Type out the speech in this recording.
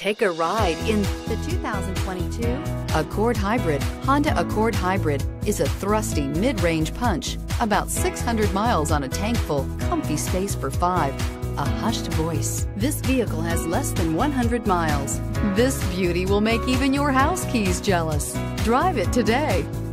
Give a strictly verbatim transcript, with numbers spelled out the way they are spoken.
Take a ride in the two thousand twenty-two Accord Hybrid. Honda Accord Hybrid is a thrusty mid-range punch, about six hundred miles on a tank full, comfy space for five, a hushed voice. This vehicle has less than one hundred miles. This beauty will make even your house keys jealous. Drive it today.